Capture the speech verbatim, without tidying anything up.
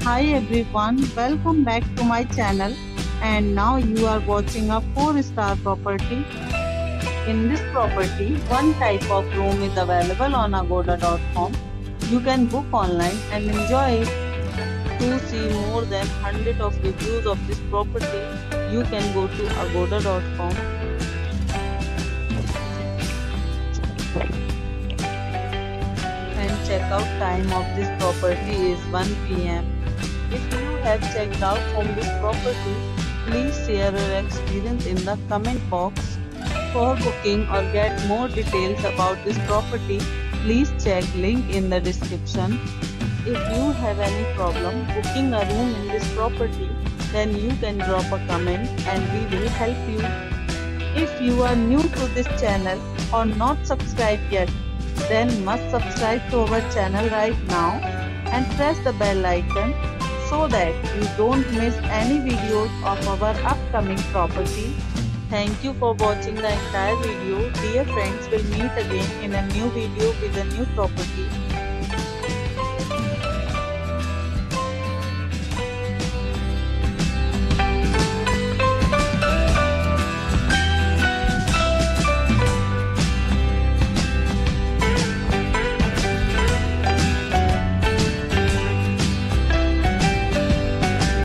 Hi everyone, welcome back to my channel, and now you are watching a four star property. In this property, one type of room is available on agoda dot com. You can book online and enjoy it. To see more than one hundred of reviews of this property, you can go to agoda dot com. And checkout time of this property is one p m If you have checked out from this property, please share your experience in the comment box. For booking or get more details about this property, please check link in the description. If you have any problem booking a room in this property, then you can drop a comment and we will help you. If you are new to this channel or not subscribed yet, then must subscribe to our channel right now and press the bell icon so that you don't miss any videos of our upcoming property. Thank you for watching the entire video. Dear friends, we'll meet again in a new video with a new property.